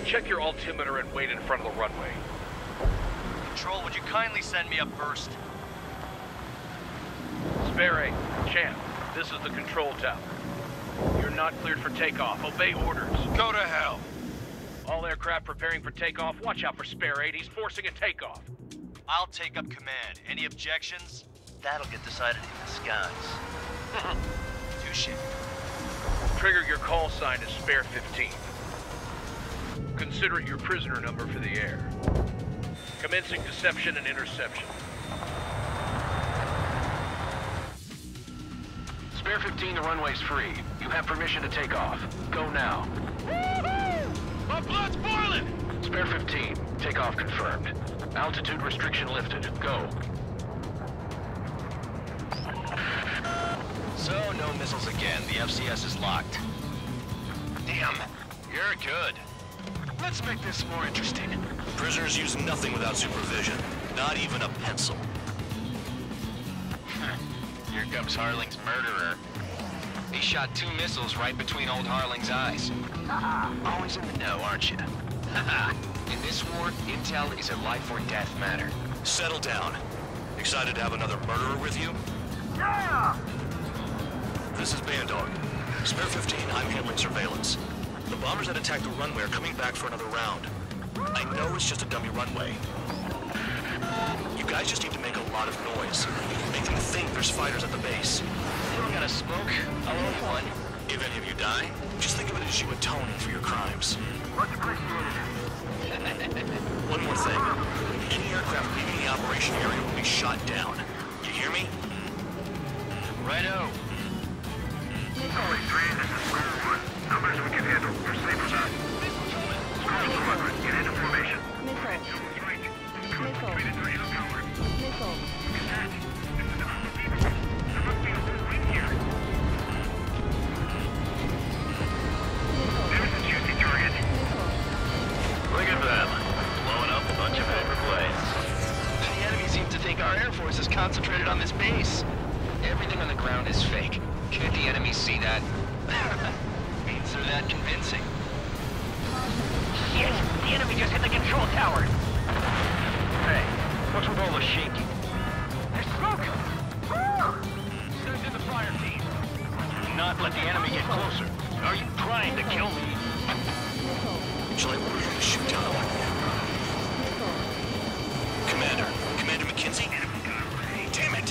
check your altimeter and wait in front of the runway. Control, would you kindly send me up first? Spare 8, Champ, this is the control tower. You're not cleared for takeoff. Obey orders. Go to hell. All aircraft preparing for takeoff. Watch out for Spare 8. He's forcing a takeoff. I'll take up command. Any objections? That'll get decided in the skies. Touche. Trigger, your call sign is Spare 15. Consider it your prisoner number for the air. Commencing deception and interception. Spare 15, the runway's free. You have permission to take off. Go now. Woohoo! My blood's boiling! Spare 15, takeoff confirmed. Altitude restriction lifted. Go. So, no missiles again. The FCS is locked. Damn, you're good. Let's make this more interesting. Prisoners use nothing without supervision. Not even a pencil. Here comes Harling's murderer. He shot 2 missiles right between old Harling's eyes. Always in the know, aren't you? In this war, intel is a life or death matter. Settle down. Excited to have another murderer with you? Yeah! This is Bandog. Spare 15, I'm handling surveillance. The bombers that attacked the runway are coming back for another round. I know it's just a dummy runway. You guys just need to make a lot of noise. Make them think there's fighters at the base. You don't gotta smoke. I'll owe you one. If any of you die, just think of it as you atoning for your crimes. Much appreciated. One more thing. Any aircraft leaving the operation area will be shot down. You hear me? Righto. Only 3, this is Square 1. Numbers we can handle. We're safe side. Square Squadron, get into formation. Missile. Missile. Missile. There must be a whole wing here. There's the juicy target. Look at them. Blowing up a bunch of overplays. The enemy seems to think our Air Force is concentrated on this base. Everything on the ground is fake. Can't the enemy see that? Means they're that convincing. Shit! The enemy just hit the control tower! Hey, what's with all the shaking? There's smoke! Send in the fire team. Do not let the enemy get closer. Are you trying to kill me? Shall I order you to shoot down? Commander McKenzie? Damn it!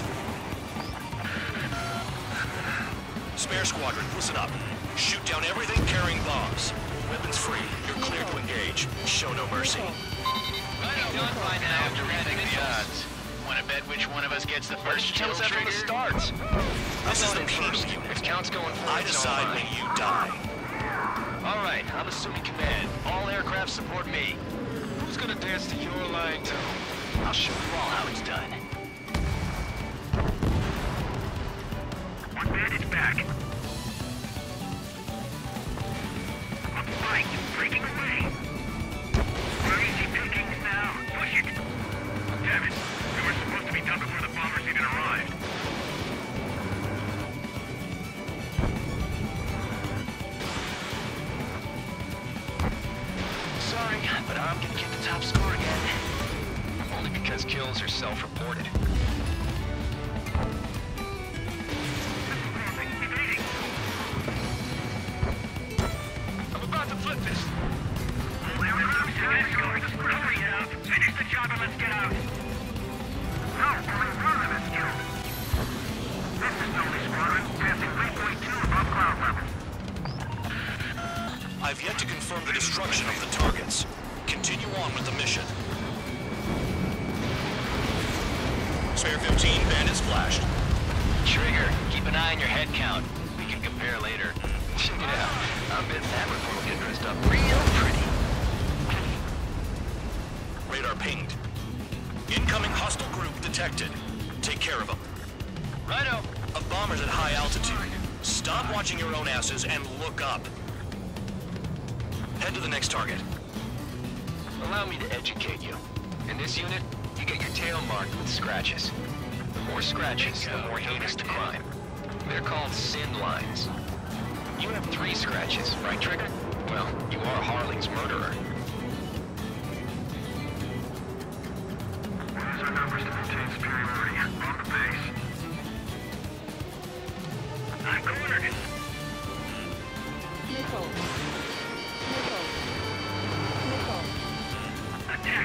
Spare Squadron, listen up. Shoot down everything carrying bombs. Weapons free. You're cleared to engage. Show no mercy. Done by now after reading the odds. Want to bet which one of us gets the first kill trigger? From the start. This is the penal unit. If count's going for I decide when you die. All right, I'm assuming command. All aircraft support me. Who's gonna dance to your line too? I'll show you all how it's done. One bandage back. On flank, breaking away. Where is he taking now? Push it. Damn it. We were supposed to be done before the bombers even arrived. Sorry, but I'm gonna get the top score again. Only because kills are self-reported. I'm about to flip this. Hurry up. Finish the job and let's get out. No, only one of us killed. This is Noble Squadron, passing waypoint 2 above cloud level. I've yet to confirm the destruction of the targets. Continue on with the mission. Spare 15, bandits flashed. Trigger, keep an eye on your head count. We can compare later. Check it out. I bet that report will get dressed up real pretty. Radar pinged. Incoming hostile group detected. Take care of them. Righto. A bomber's at high altitude. Stop watching your own asses and look up. Head to the next target. Allow me to educate you. In this unit, you get your tail marked with scratches. The more scratches, the more heinous the crime. They're called sin lines. You have 3 scratches, right, Trigger? Well, you are Harling's murderer.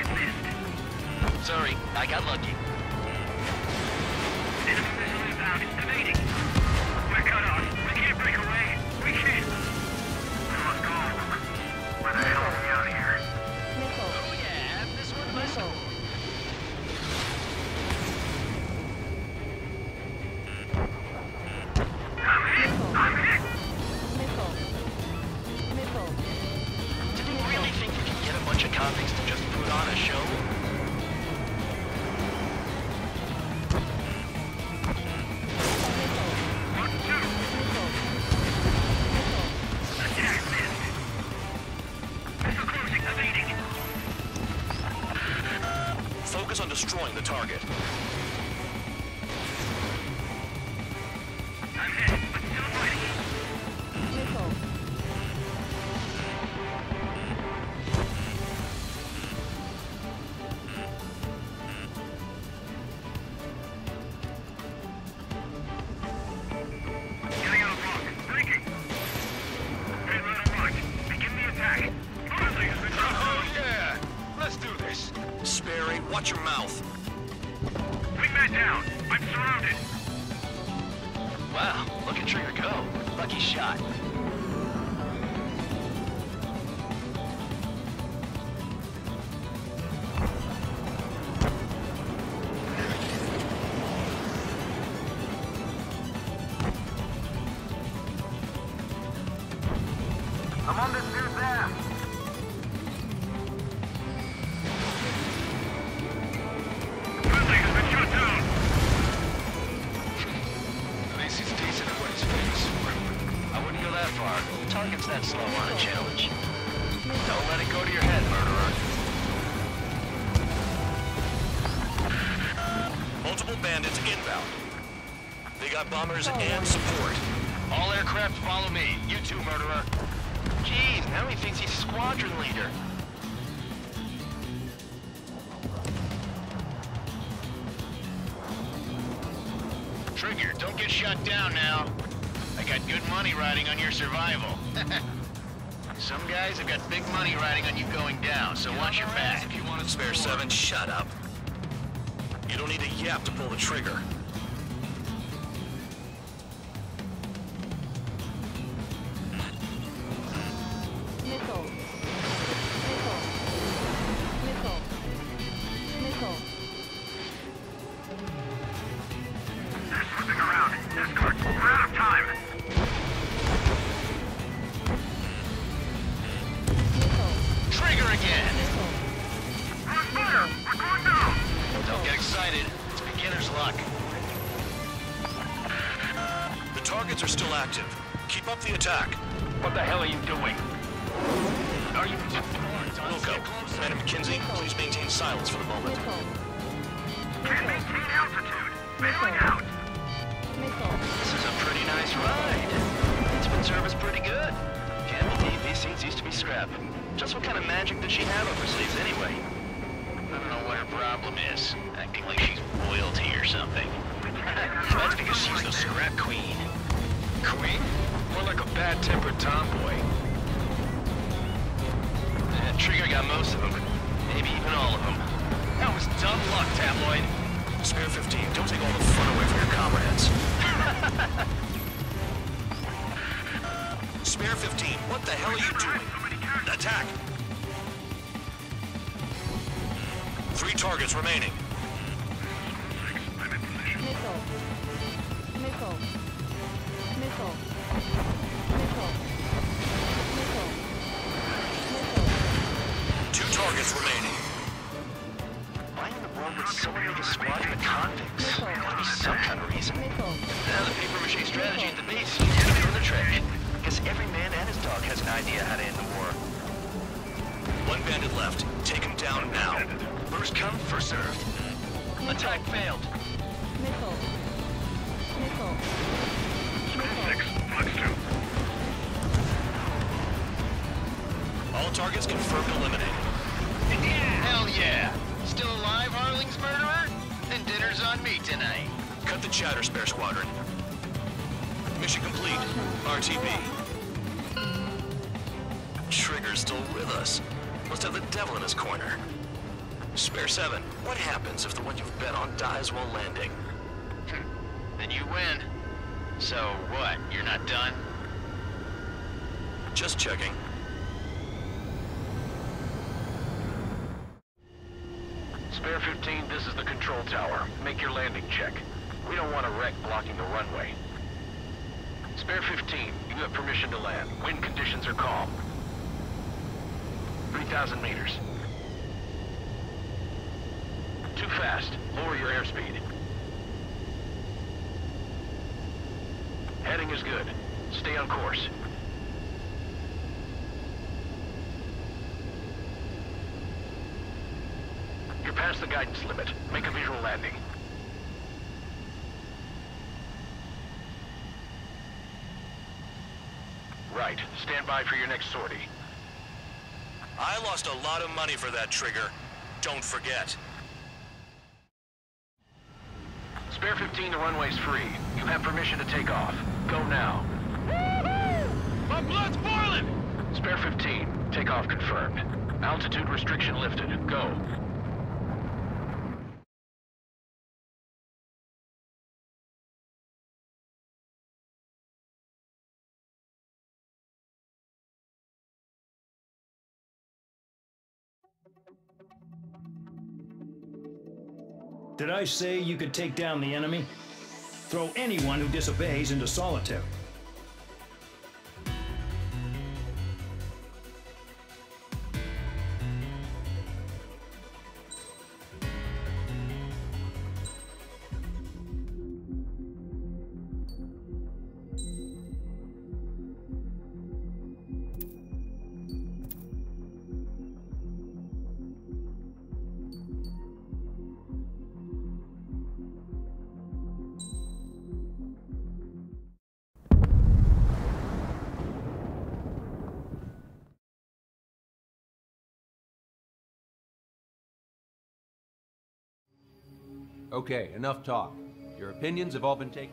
Missed. Sorry, I got lucky. Enemy missile inbound. Evading. We're cut off. We can't break away. We can't. Let's go. Where the hell are we out of here? Missile. Oh yeah, this one Missile. I'm hit. Missile. Missile. Did you really think you could get a bunch of convicts to just put on a show? One, two. Attack missed. Missile closing. Evading. Focus on destroying the target. I'm hit, but still fighting. Missile. Getting out of block. Breaking. Payload unlocked. Begin the attack. Friendly has been shot down. Yeah! Let's do this. Sperry, watch your mouth. Wingman down. I'm surrounded. Wow, look at Trigger go. Lucky shot. I'm on this dude's ass. Friendly has been shot down. At least he's decent at what he's famous for. I wouldn't go that far. Target's that slow on a challenge. Don't let it go to your head, murderer. Multiple bandits inbound. They got bombers and support. All aircraft follow me. You too, murderer. Jeez, now he thinks he's squadron leader. Trigger, don't get shut down now. I got good money riding on your survival. Some guys have got big money riding on you going down, so watch your back. If you want to spare 7, shut up. You don't need a yap to pull the trigger. Missile. Missile. Missile. Missile. They're slipping around. Escort. We're out of time. Missile. Trigger again! Missile. Run fire. We're going down. Don't get excited. It's beginner's luck. The targets are still active. Keep up the attack. What the hell are you doing? Are you... Wilco, Madam McKinsey, please maintain silence for the moment. Missile. Can't maintain altitude. Bailing out. Missile. This is a pretty nice ride. It's been serviced pretty good. Can't believe these seats used to be scrap. Just what kind of magic does she have up her sleeves anyway? I don't know what her problem is. Acting like she's royalty or something. That's because she's the scrap queen. Queen? More like a bad-tempered tomboy. Trigger got most of them. Maybe even all of them. That was dumb luck, Tabloid. Spare 15, don't take all the fun away from your comrades. Spare 15, what the hell are you doing? Attack! 3 targets remaining. Missile. Missile. Missile. Missile. Missile. Missile. 2 targets remaining. Why in the world would someone make a squadron of convicts? Gotta be some kind of reason. Missile. Now the paper-mache strategy at the base seems to be doing the trick. Guess every man and his dog has an idea how to end the war. 1 bandit left. Take him down now. First come, first served. Attack failed. Missile. Missile. Missile. 6, Flux 2. All targets confirmed eliminated. Hell yeah! Still alive, Harling's murderer? Then dinner's on me tonight. Cut the chatter, Spare Squadron. Mission complete. RTB. Trigger's still with us. Must have the devil in his corner. Spare 7, what happens if the one you've bet on dies while landing? Then you win. So what, you're not done? Just checking. Spare 15, this is the control tower. Make your landing check. We don't want a wreck blocking the runway. Spare 15, you have permission to land. Wind conditions are calm. 3,000 meters. Too fast. Lower your airspeed. Heading is good. Stay on course. You're past the guidance limit. Make a visual landing. Right. Stand by for your next sortie. I lost a lot of money for that trigger. Don't forget. Spare 15, the runway's free. You have permission to take off. Go now. My blood's boiling! Spare 15, takeoff confirmed. Altitude restriction lifted. Go. Did I say you could take down the enemy? Throw anyone who disobeys into solitary. Okay, enough talk. Your opinions have all been taken.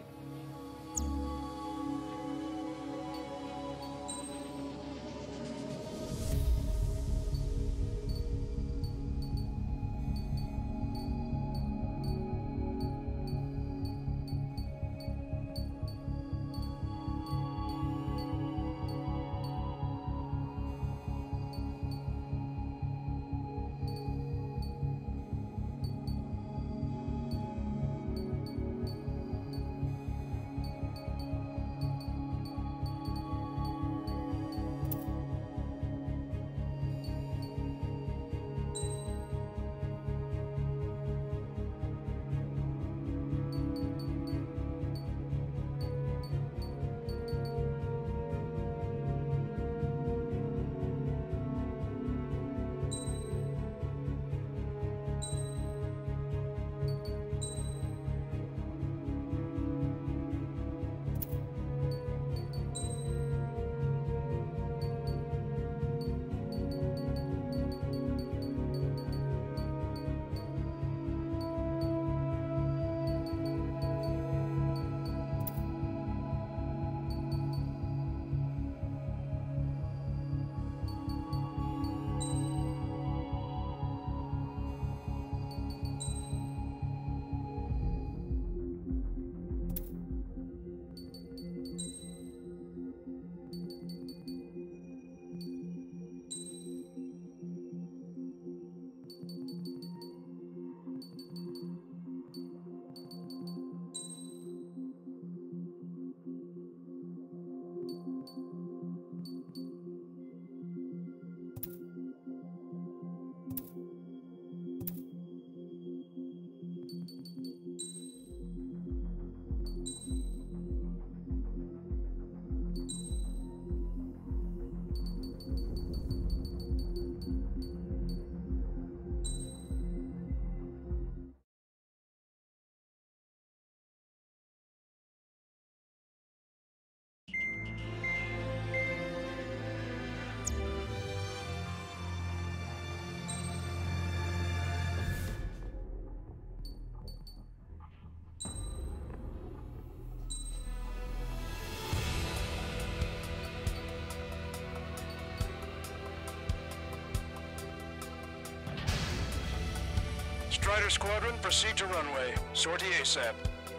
Strider Squadron, proceed to runway. Sortie ASAP.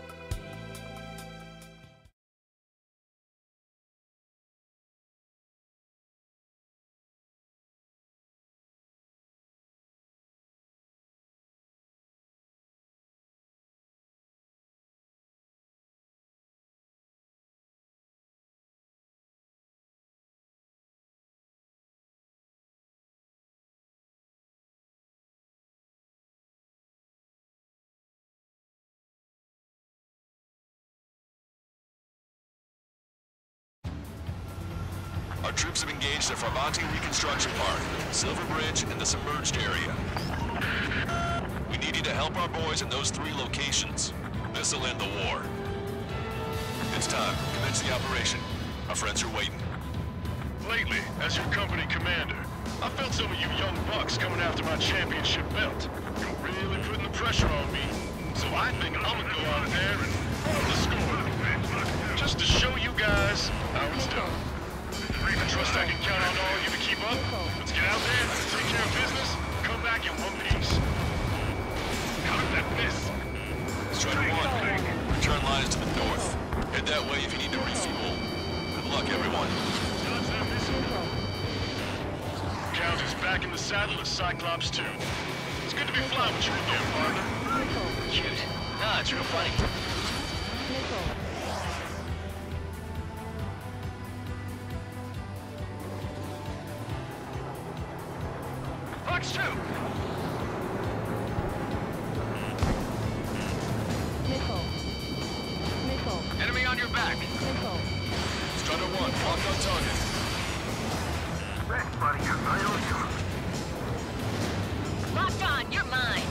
Our troops have engaged at Farbanti Reconstruction Park, Silver Bridge, and the submerged area. We need you to help our boys in those 3 locations. This'll end the war. It's time. Commence the operation. Our friends are waiting. Lately, as your company commander, I felt some of you young bucks coming after my championship belt. You're really putting the pressure on me. So I think I'm gonna go out there and hold the score. Just to show you guys how it's done. I trust I can count on all of you to keep up. Let's get out there, take care of business, come back in one piece. How did that miss? Strider 1, return lines to the north. Head that way if you need to refuel. Good luck, everyone. Count is back in the saddle as Cyclops 2. It's good to be flying with you again, partner. Cute. Nah, it's real funny. Fox 2! Enemy on your back. Strider 1, locked on target. Thanks, buddy. I owe you. Locked on, you're mine.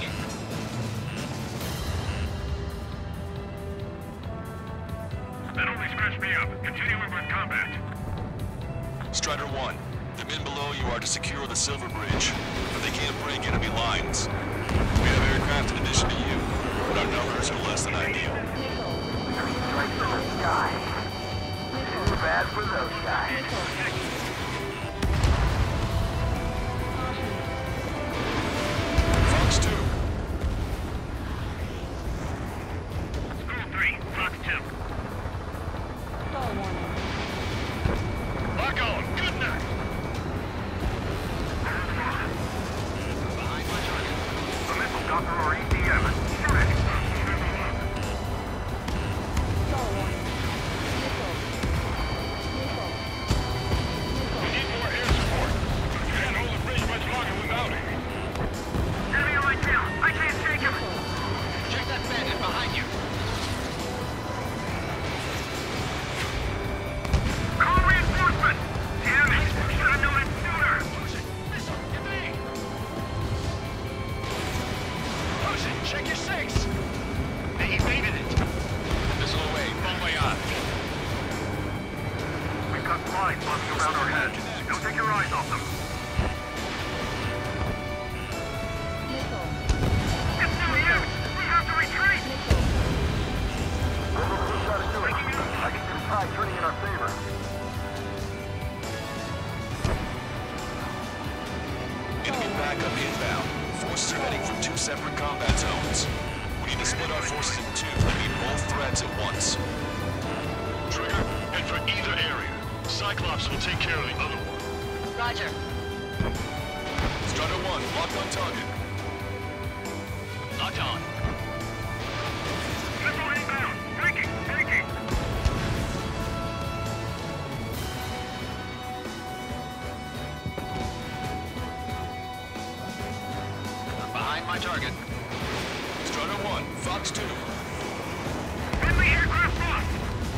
That only scratched me up. Continuing with combat. Strider 1, the men below you are to secure the Silver Bridge, but they can't break enemy lines. We have aircraft in addition to you, but our numbers are less than ideal. Strike from the sky. Too bad for those guys. Fox 2. School 3, Fox 2. Lock on! Good night! The missile doctor or EDM. Shoot it! We need more air support. Can't hold the bridge much longer without it. Enemy on my tail. I can't take him. Check that bandit behind you. Call reinforcement! Damn it! Should have known it sooner. Missile, get me! Ocean, check your six! They evaded it. Missile away, bon voyage. We've got flies buzzing around our heads. Don't take your eyes off them. It's no use! We have to retreat! I can see the tide turning in our favor. Enemy backup inbound. Forces are heading from 2 separate combat zones. We need to split our forces in 2 and meet both threats at once. Trigger, head for either area. Cyclops will take care of the other one. Roger. Strider 1, locked on target. Locked on. Missile inbound! Breaking! Breaking! Behind my target. Strider 1, Fox 2. Enemy aircraft lost!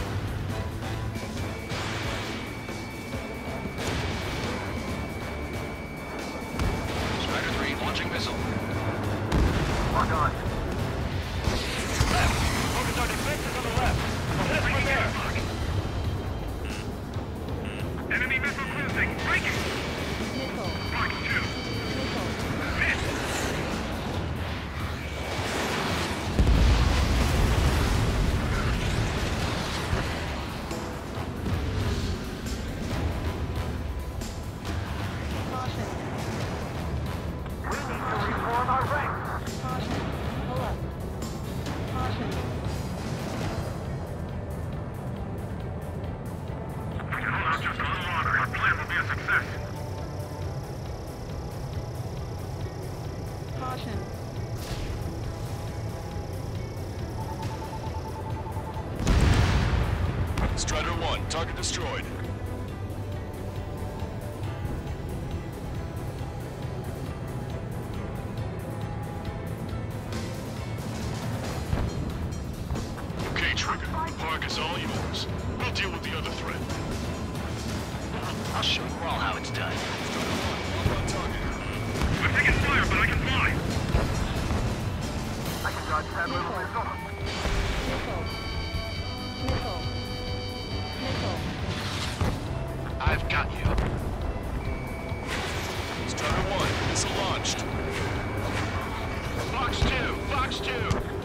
Strider 3, launching missile. Lock on. Focus our defenses on the left. Hit from there. Enemy missile closing! Breaking! Fox 2. Miss! We need to reform our ranks! position. Strider 1, target destroyed. Okay, Trigger. The park is all yours. We'll deal with the other threat. I'll show you all how it's done. Up on target. I'm taking fire, but I can fly. Missile. Missile. Missile. I've got you. Strider 1, missile launched. Fox 2! Fox 2!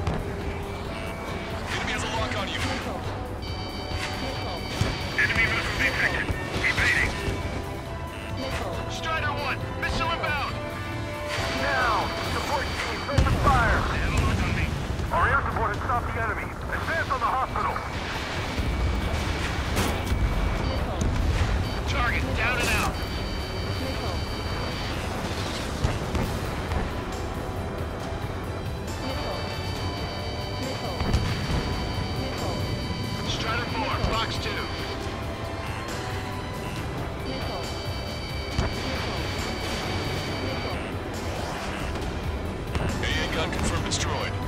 Enemy has a lock on you. Missile. Missile. Enemy missile detected. Evading. Missile. Strider 1! Missile inbound! Now! Support team, press the fire! Our air support has stopped the enemy. Advance on the hospital! Missile. Target down and out! Missile. Missile. Missile. Missile. Strider 4, Fox 2. Missile. Missile. AA gun confirmed destroyed.